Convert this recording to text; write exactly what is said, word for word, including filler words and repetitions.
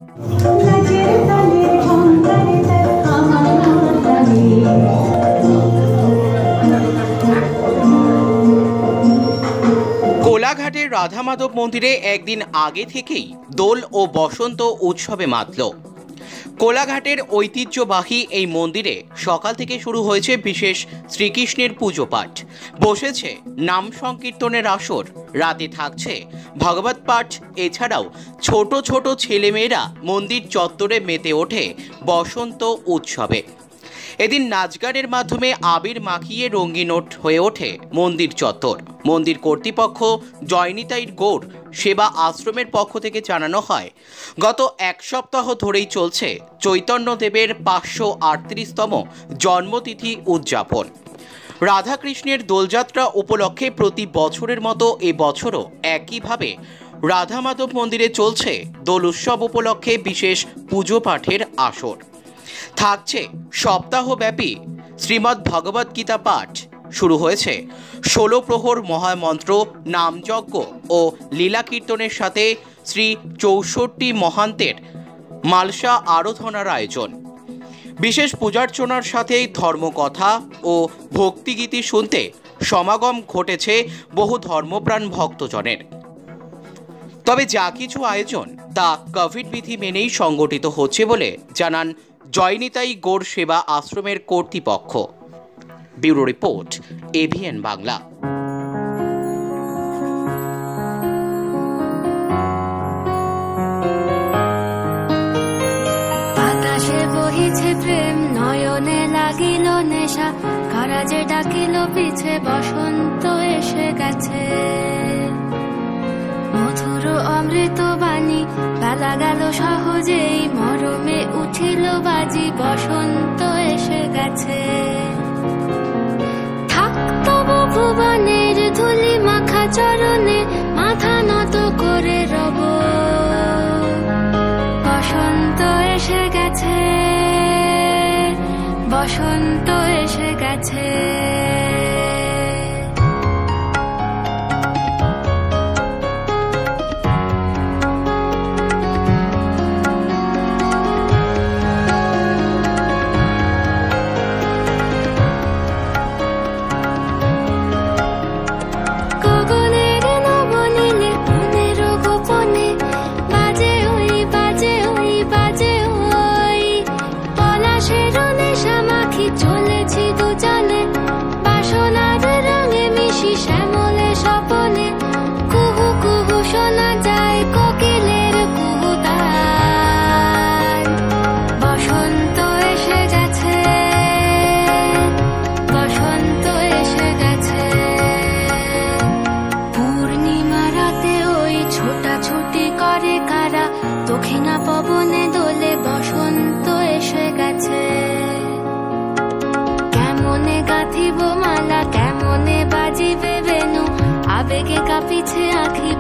কোলাঘাটের রাধা মাধব মন্দিরে একদিন আগে থেকেই দোল ও বসন্ত উৎসবে মাতল। কোলাঘাটের ঐতিহ্যবাহী এই মন্দিরে সকাল থেকে শুরু হয়েছে বিশেষ শ্রীকৃষ্ণের পুজো পাঠ, বসেছে নাম সংকীর্তনের আসর, রাতে থাকছে ভাগবত পাঠ। এছাড়াও ছোট ছোট ছেলেমেয়েরা মন্দির চত্বরে মেতে ওঠে বসন্ত উৎসবে। এদিন নাচগানের মাধ্যমে আবির মাখিয়ে রঙিন হয়ে ওঠে মন্দির চত্বর। মন্দির কর্তৃপক্ষ জয়নিতাই গৌড় সেবা আশ্রমের পক্ষ থেকে জানানো হয়, গত এক সপ্তাহ ধরেই চলছে চৈতন্যদেবের পাঁচশো আটত্রিশতম জন্মতিথি উদযাপন। রাধাকৃষ্ণের দোলযাত্রা উপলক্ষে প্রতি বছরের মতো এবছরও একইভাবে রাধা মাধব মন্দিরে চলছে দোল উৎসব উপলক্ষে বিশেষ পুজো পাঠের আসর। থাকছে সপ্তাহব্যাপী শ্রীমদ্ ভগবত গীতা পাঠ। শুরু হয়েছে ষোলো প্রহর মহামন্ত্র, নামযজ্ঞ ও লীলা কীর্তনের সাথে শ্রী চৌষট্টি মহান্তের মালসা আরাধনার আয়োজন। বিশেষ পূজার্চনার সাথে ধর্মকথা ও ভক্তিগীতি শুনতে সমাগম ঘটেছে বহু ধর্মপ্রাণ ভক্তজনের। তবে যা কিছু আয়োজন তা কোভিড বিধি মেনেই সংগঠিত হচ্ছে বলে জানান জয়নিতাই গৌড় সেবা আশ্রমের কর্তৃপক্ষ। Bureau report, AVN Bangla. বাতাসে বহিছে প্রেম, নয়নে লাগিল নেশা, কারাজে ডাকিল পিছে, বসন্ত এসে গেছে। মধুর অমৃত বাণী, বেলা গেল সহজেই, মরমে উঠিল বাজি, বসন্ত এসে গেছে। থাক তবু ভুবনের ধুলি মাখা চরণে, মাথা নত করে রব, বসন্ত এসে গেছে, বসন্ত এসে গেছে। দক্ষিণা পবনে দোলে, বসন্ত এসে গেছে। কেমনে গাঁথিব মালা, কেমনে বাজিবে বেনু, আবেগে কাঁপিছে আখি,